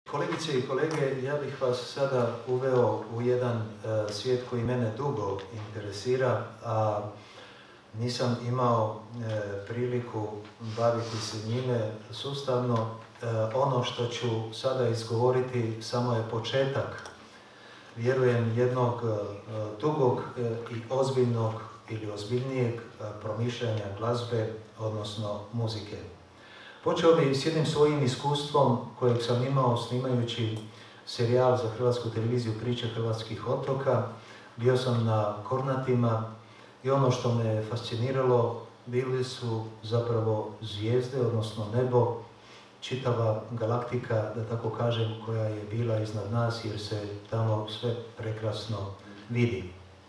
Kolegice i kolege, ja bih vas sada uveo u jedan svijet koji mene dugo interesira, a nisam imao priliku baviti se njime sustavno. Ono što ću sada izgovoriti samo je početak, vjerujem, jednog dugog i ozbiljnog ili ozbiljnijeg promišljanja glazbe, odnosno muzike. Počeo bih s jednim svojim iskustvom kojeg sam imao snimajući serijal za Hrvatsku televiziju Priče hrvatskih otoka. Bio sam na Kornatima i ono što me fasciniralo bili su zapravo zvijezde, odnosno nebo, čitava galaktika, da tako kažem, koja je bila iznad nas jer se tamo sve prekrasno vidi.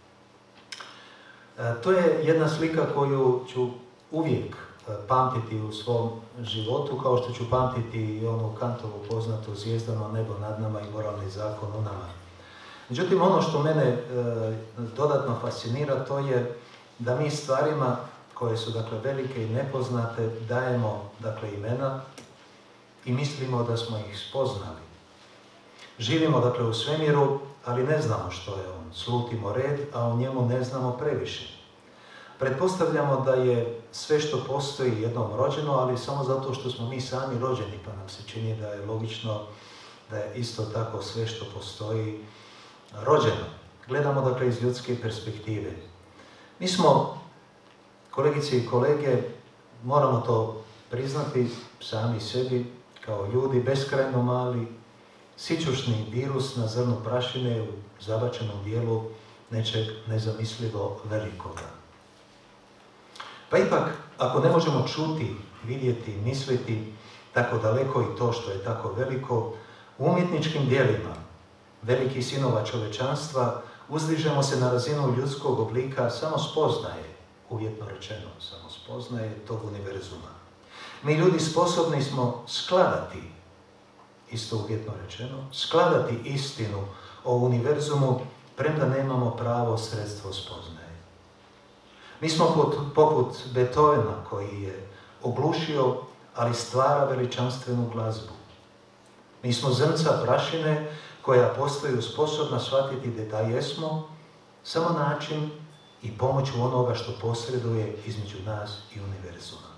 To je jedna slika koju ću uvijek pamtiti u svom životu, kao što ću pamtiti i onu Kantovu poznatu Zvijezdano nebo nad nama i moralni zakon u nama. Međutim, ono što mene dodatno fascinira, to je da mi stvarima koje su velike i nepoznate dajemo imena i mislimo da smo ih spoznali. Živimo u svemiru, ali ne znamo što je on. Slutimo red, a o njemu ne znamo previše. Pretpostavljamo da je sve što postoji jednom rođeno, ali samo zato što smo mi sami rođeni, pa nam se čini da je logično da je isto tako sve što postoji rođeno. Gledamo iz ljudske perspektive. Mi smo, kolegice i kolege, moramo to priznati sami sebi kao ljudi, beskrajno mali, sićušni virus na zrnu prašine u zabačenom dijelu nečeg nezamislivo velikoga. Pa ipak, ako ne možemo čuti, vidjeti, misliti tako daleko i to što je tako veliko, u umjetničkim djelima velikih sinova čovečanstva uzdižemo se na razinu ljudskog oblika samo spoznaje, uvjetno rečeno, samo spoznaje tog univerzuma. Mi ljudi sposobni smo skladati, isto uvjetno rečeno, skladati istinu o univerzumu, premda nemamo pravo sredstvo spoznaje. Mi smo poput Beethovena koji je oglušio, ali stvara veličanstvenu glazbu. Mi smo zrnca prašine koja postaju sposobna shvatiti da jesmo samo način i pomoću onoga što posreduje između nas i univerzuma.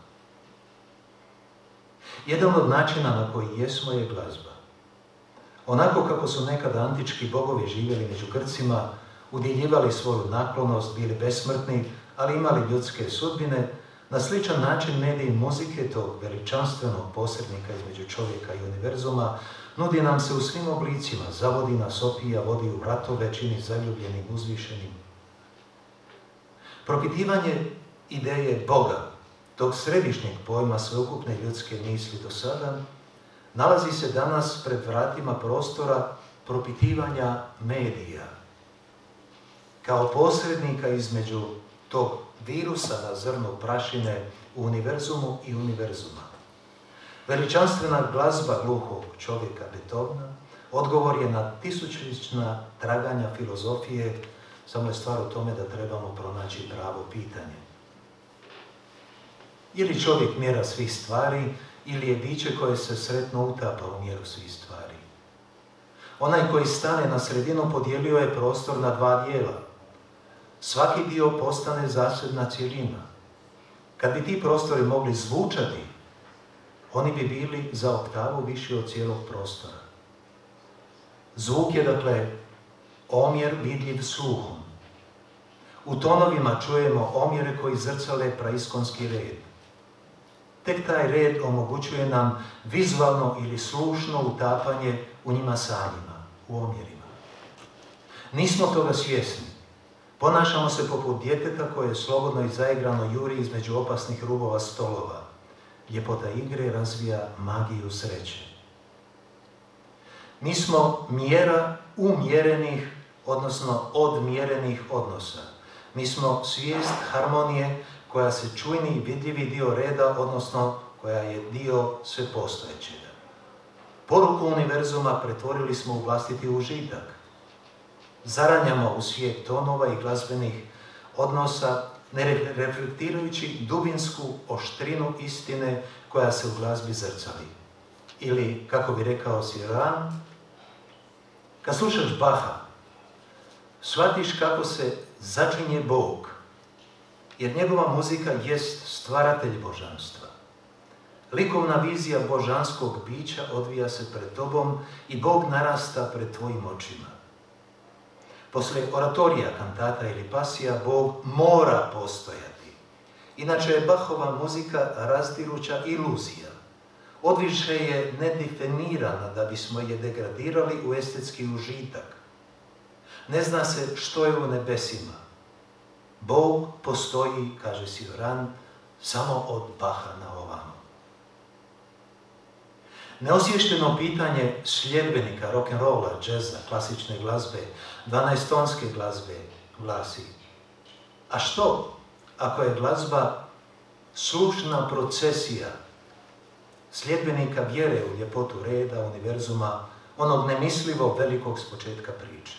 Jedan od načina na koji jesmo je glazba. Onako kako su nekada antički bogovi živjeli među Grcima, udjeljivali svoju naklonost, bili besmrtni, ali imali ljudske sudbine, na sličan način medij muzike, tog veličanstvenog posrednika između čovjeka i univerzuma, nudi nam se u svim oblicima, zavodi nas, opija, vodi u ratove, čini zaljubljenim, uzvišenim. Propitivanje ideje Boga, tog središnjeg pojma sveukupne ljudske misli do sada, nalazi se danas pred vratima prostora propitivanja medija, kao posrednika između tog virusa na zrnu prašine u univerzumu i univerzuma. Veličanstvena glazba gluhog čovjeka Beethovena odgovor je na tisućljetna traganja filozofije, samo je stvar u tome da trebamo pronaći pravo pitanje. Je li čovjek mjera svih stvari ili je biće koje se sretno utapa u mjeru svih stvari? Onaj koji stane na sredinu podijelio je prostor na dva dijela. Svaki dio postane zasebna cjelina. Kad bi ti prostori mogli zvučati, oni bi bili za oktavu viši od cijelog prostora. Zvuk je, omjer vidljiv sluhom. U tonovima čujemo omjere koji zrcale praiskonski red. Tek taj red omogućuje nam vizualno ili slušno utapanje u njima samima, u omjerima. Nismo toga svjesni. Ponašamo se poput djeteta koje slobodno i zaigrano juri između opasnih rubova stolova. Ljepota igre razvija magiju sreće. Mi smo mjera umjerenih, odnosno odmjerenih odnosa. Mi smo svijest harmonije koja se čujni i vidljivi dio reda, odnosno koja je dio svepostojećega. Poruku univerzuma pretvorili smo u vlastiti užitak. Zaranjamo u svijet tonova i glazbenih odnosa, ne reflektirajući dubinsku oštrinu istine koja se u glazbi zrcali. Ili, kako bi rekao Cioran, kad slušaš Bacha, shvatiš kako se začinje Bog, jer njegova muzika jest stvaratelj božanstva. Likovna vizija božanskog bića odvija se pred tobom i Bog narasta pred tvojim očima. Poslije oratorija, kantata ili pasija, Bog mora postojati. Inače je Bachova muzika razdiruća iluzija. Odviše je nedefinirana da bismo je degradirali u estetski užitak. Ne zna se što je u nebesima. Bog postoji, kaže Cioran, samo od Bacha na ovamo. Neosvješteno pitanje sljedbenika rock'n'rolla, džeza, klasične glazbe, 12-tonske glazbe glasi: a što ako je glazba slušna procesija sljedbenika vjere u ljepotu reda, univerzuma, onog nemislivo velikog s početka priče?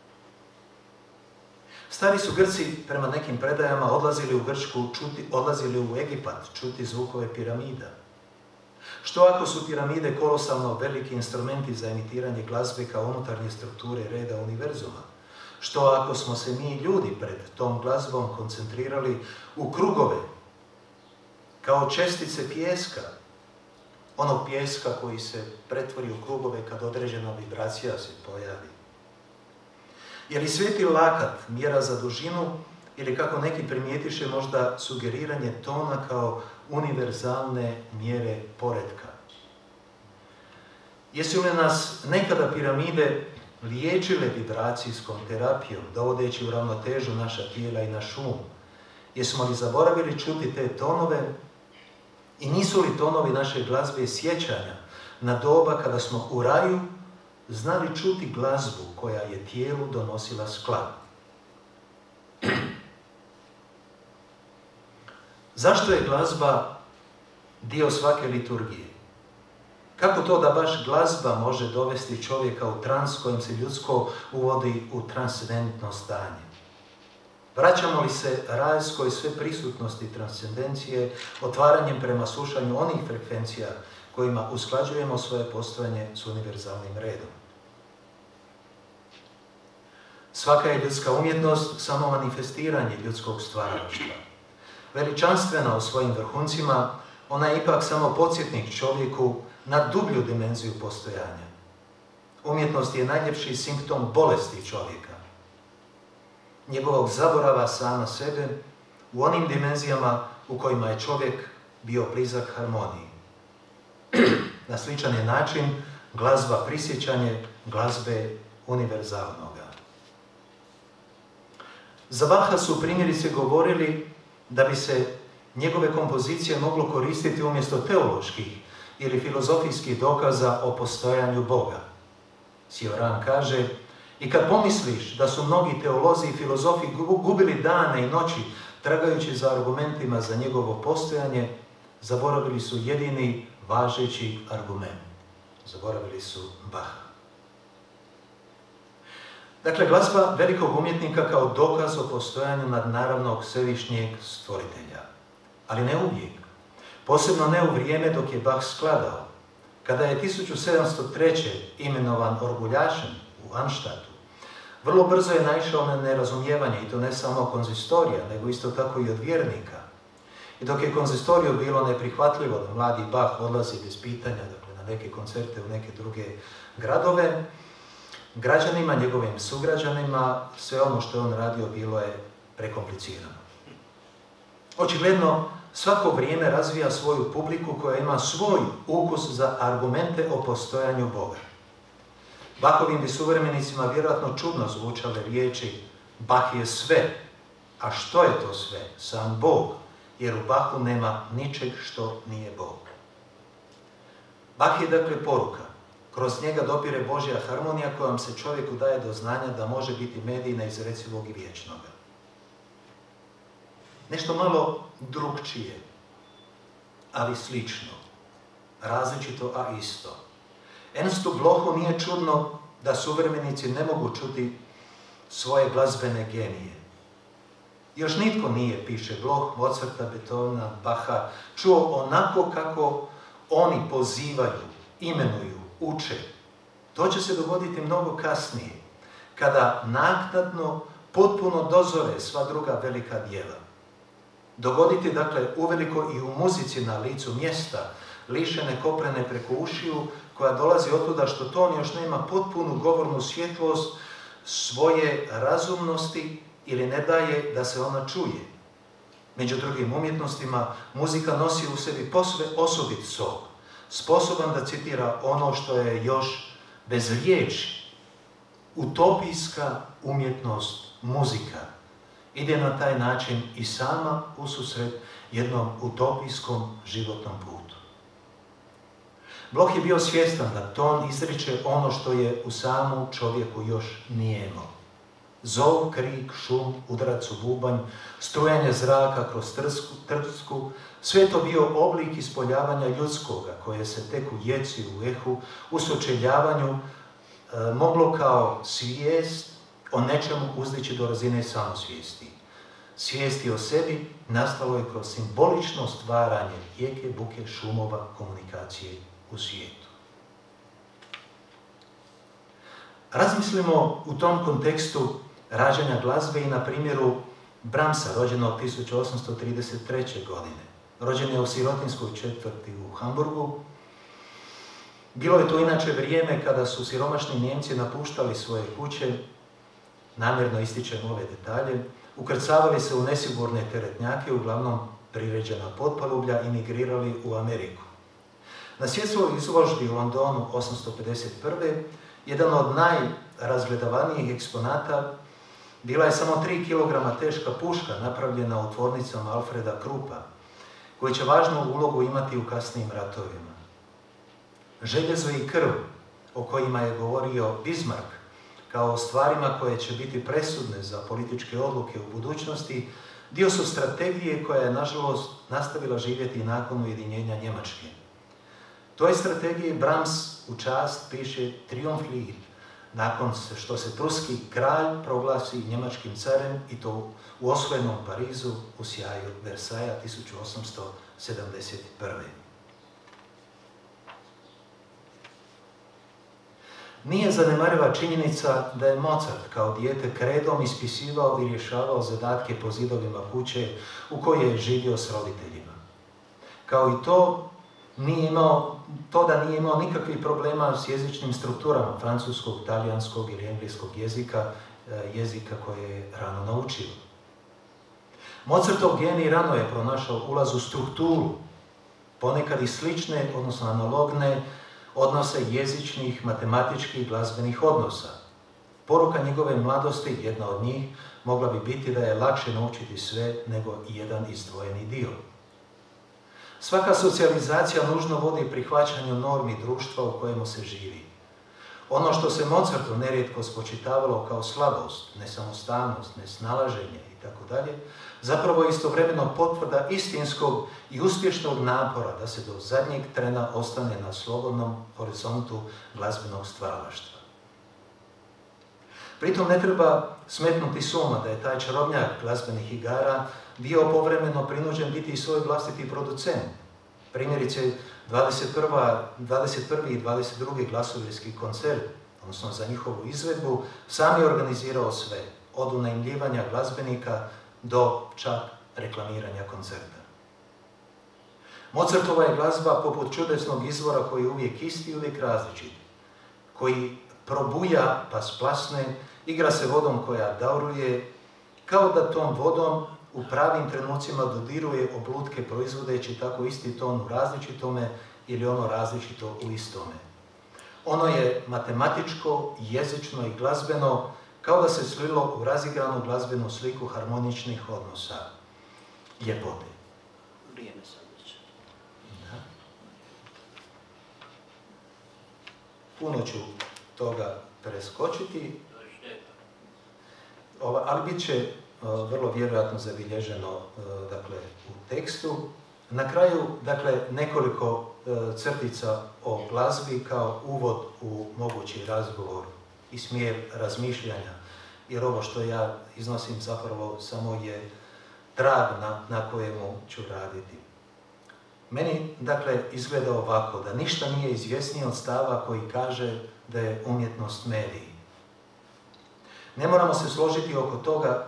Stari su Grci, prema nekim predajama, odlazili u Grčku, odlazili u Egipat čuti zvukove piramida. Što ako su piramide kolosalno veliki instrumenti za emitiranje glazbe kao unutarnje strukture reda univerzuma? Što ako smo se mi ljudi pred tom glazbom koncentrirali u krugove, kao čestice pijeska, onog pijeska koji se pretvori u krugove kad određena vibracija se pojavi? Je li sveti lakat mjera za dužinu ili, kako neki primijetiše, možda sugeriranje tona kao univerzalne mjere poretka? Jesu li nas nekada piramide liječile vibracijskom terapijom, dovodeći u ravnotežu naša tijela i naš um? Jesmo li zaboravili čuti te tonove i nisu li tonovi naše glazbe sjećanja na doba kada smo u raju znali čuti glazbu koja je tijelu donosila sklad? Zašto je glazba dio svake liturgije? Kako to da baš glazba može dovesti čovjeka u trans kojim se ljudsko uvodi u transcendentno stanje? Vraćamo li se rajskoj sveprisutnosti transcendencije otvaranjem prema slušanju onih frekvencija kojima usklađujemo svoje postojanje s univerzalnim redom? Svaka je ljudska umjetnost samo manifestiranje ljudskog stvaralaštva. Veličanstvena u svojim vrhuncima, ona je ipak samo podsjetnik čovjeku na dublju dimenziju postojanja. Umjetnost je najljepši simptom bolesti čovjeka, njegovog zaborava sama sebe u onim dimenzijama u kojima je čovjek bio blizak harmoniji. Na sličan je način glazba prisjećanje glazbe univerzalnoga. Za Bacha su primjerice govorili da bi se njegove kompozicije moglo koristiti umjesto teoloških ili filozofijskih dokaza o postojanju Boga. Cioran kaže: i kad pomisliš da su mnogi teolozi i filozofi gubili dane i noći tragajući za argumentima za njegovo postojanje, zaboravili su jedini važeći argument. Zaboravili su Bacha. Dakle, glazba velikog umjetnika kao dokaz o postojanju nadnaravnog svevišnjeg stvoritelja. Ali ne uvijek. Posebno ne u vrijeme dok je Bach skladao. Kada je 1703. imenovan orguljašem u Arnstadtu, vrlo brzo je naišao na nerazumijevanje, i to ne samo konzistorija, nego isto tako i od vjernika. I dok je konzistoriju bilo neprihvatljivo da mladi Bach odlazi bez pitanja, dakle, na neke koncerte u neke druge gradove, građanima, njegovim sugrađanima, sve ono što je on radio bilo je prekomplicirano. Očigledno, svako vrijeme razvija svoju publiku koja ima svoj ukus za argumente o postojanju Boga. Bachovim bi suvremenicima vjerojatno čudno zvučale riječi: Bach je sve. A što je to sve? Sam Bog, jer u Bachu nema ničeg što nije Bog. Bach je dakle poruka. Kroz njega dopire Božja harmonija kojom se čovjeku daje do znanja da može biti medij neizrecivog i vječnoga. Nešto malo drukčije, ali slično, različito, a isto. Ernstu Blochu nije čudno da suvremenici ne mogu čuti svoje glazbene genije. Još nitko nije, piše Bloch, Mozarta, Beethovena, Bacha, čuo onako kako oni pozivaju imenuju, uče. To će se dogoditi mnogo kasnije, kada naknadno potpuno dozore sva druga velika djela. Dogoditi, dakle, uveliko i u muzici na licu mjesta, lišene koprene preko ušiju, koja dolazi od tuda što ton još nema potpunu govornu svjetlost svoje razumnosti ili ne daje da se ona čuje. Među drugim umjetnostima, muzika nosi u sebi posve osobit sok, sposoban da citira ono što je još bez riječi. Utopijska umjetnost muzika ide na taj način i sama ususret jednom utopijskom životnom putu. Bloch je bio svjestan da ton izriče ono što je u samom čovjeku još nijemo. Zov, krik, šum, udarac u bubanj, strujanje zraka kroz trsku, sve to bio oblik ispoljavanja ljudskoga, koje se tek u jeci, u ehu, u sučeljavanju moglo kao svijest o nečemu uzdići do razine samosvijesti. Svijesti o sebi nastalo je kroz simbolično stvaranje rijeke, buke, šumova, komunikacije u svijetu. Razmislimo u tom kontekstu rađanja glazbe i na primjeru Brahmsa, rođenog 1833. godine. Rođen je u sirotinskoj četvrti u Hamburgu. Bilo je to inače vrijeme kada su siromašni Nijemci napuštali svoje kuće, namjerno ističem ove detalje, ukrcavali se u nesigurne teretnjake, uglavnom priređena potpalublja, i migrirali u Ameriku. Na svjetskoj izložbi u Londonu 1851. jedan od najrazgledavanijih eksponata bila je samo 3 kg teška puška napravljena u tvornicama Alfreda Krupa, koji će važnu ulogu imati u kasnijim ratovima. Željezo i krv, o kojima je govorio Bismarck, kao stvarima koje će biti presudne za političke odluke u budućnosti, dio su strategije koja je, nažalost, nastavila živjeti i nakon ujedinjenja Njemačke. Toj strategiji Brahms u čast piše Triumphlied, nakon što se pruski kralj proglasi njemačkim carem, i to u osvojenom Parizu u sjaju Versaja 1871. Nije zanemariva činjenica da je Mozart kao dijete kredom ispisivao i rješavao zadatke po zidovima kuće u kojoj je živio s roditeljima. Kao i to da nije imao nikakvih problema s jezičnim strukturama francuskog, talijanskog ili engleskog jezika koje je rano naučio. Mozartov genij rano je pronašao ulaz u strukturu, ponekad i slične, odnosno analogne, odnose jezičnih, matematičkih, glazbenih odnosa. Poruka njegove mladosti, jedna od njih, mogla bi biti da je lakše naučiti sve nego jedan izdvojeni dio. Svaka socijalizacija nužno vodi prihvaćanju normi društva u kojemu se živi. Ono što se Mozartu nerijetko spočitavalo kao slabost, nesamostalnost, nesnalaženje itd., zapravo je istovremeno potvrda istinskog i uspješnog napora da se do zadnjeg trena ostane na slobodnom horizontu glazbenog stvaralaštva. Pritom ne treba smetnuti s uma da je taj čarobnjak glazbenih igara bio povremeno prinuđen biti i svoj vlastiti producent. Primjerice, 21. i 22. glasovirski koncert, odnosno za njihovu izvedbu, sam je organizirao sve, od unajmljivanja glazbenika do čak reklamiranja koncerta. Mozartova je glazba poput čudesnog izvora koji je uvijek isti i uvijek različit, koji probuja pa splasne, igra se vodom koja dauruje, kao da tom vodom u pravim trenucima dodiruje oblutke proizvodeći tako isti ton u različitome ili ono različito u istome. Ono je matematičko, jezično i glazbeno, kao da se slilo u razigranu glazbenu sliku harmoničnih odnosa, ljepote. Vrijeme sad već. Da. Puno ću toga preskočiti, ali bit će vrlo vjerojatno zabilježeno dakle, u tekstu. Na kraju, dakle, nekoliko crtica o glazbi kao uvod u mogući razgovor i smjer razmišljanja, jer ovo što ja iznosim zapravo samo je trag na kojemu ću raditi. Meni, dakle, izgleda ovako, da ništa nije izvjesnije od stava koji kaže da je umjetnost medij. Ne moramo se složiti oko toga,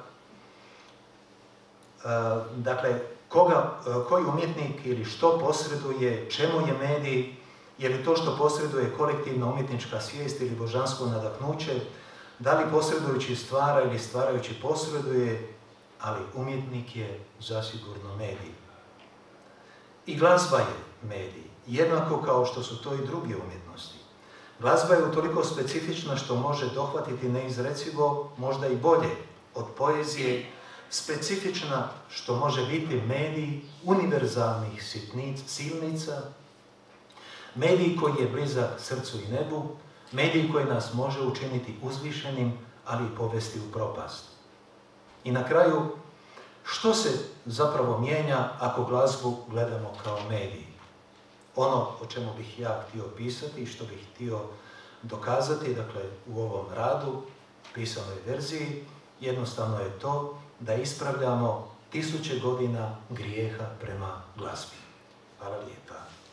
dakle, koji umjetnik ili što posreduje, čemu je medij, je li to što posreduje kolektivna umjetnička svijest ili božansko nadahnuće, da li posredujući stvara ili stvarajući posreduje, ali umjetnik je zasigurno medij. I glazba je medij, jednako kao što su to i druge umjetnosti. Glazba je utoliko specifična što može dohvatiti neizrecivo, možda i bolje od poezije, specifična što može biti medij univerzalnih silnica, medij koji je blizak srcu i nebu, medij koji nas može učiniti uzvišenim, ali i povesti u propast. I na kraju, što se zapravo mijenja ako glazbu gledamo kao medij? Ono o čemu bih ja htio pisati i što bih htio dokazati, dakle, u ovom radu, pisanoj verziji, jednostavno je to da ispravljamo 1000 godina grijeha prema glazbi. Hvala lijepa.